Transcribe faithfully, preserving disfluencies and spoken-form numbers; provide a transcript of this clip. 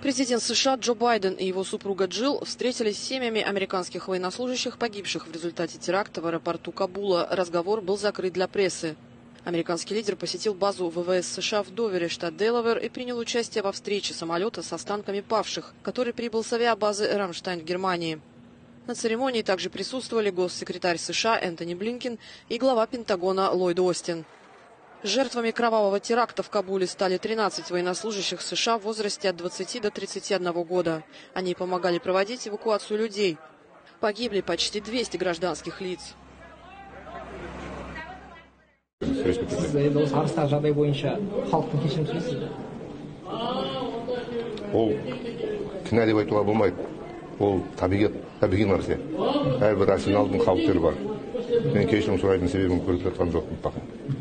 Президент США Джо Байден и его супруга Джилл встретились с семьями американских военнослужащих, погибших в результате теракта в аэропорту Кабула. Разговор был закрыт для прессы. Американский лидер посетил базу ВВС США в Довере, штат Делавэр, и принял участие во встрече самолета с останками павших, который прибыл с авиабазы Рамштайн в Германии. На церемонии также присутствовали госсекретарь США Энтони Блинкен и глава Пентагона Ллойд Остин. Жертвами кровавого теракта в Кабуле стали тринадцать военнослужащих США в возрасте от двадцати до тридцати одного года. Они помогали проводить эвакуацию людей. Погибли почти двести гражданских лиц. Ол табиғат, табиғи нәрсе. Әрбір арсеналдың қауіптері бар. Мен кешірім сұрайтын себебім көріп жатқан жоқпын.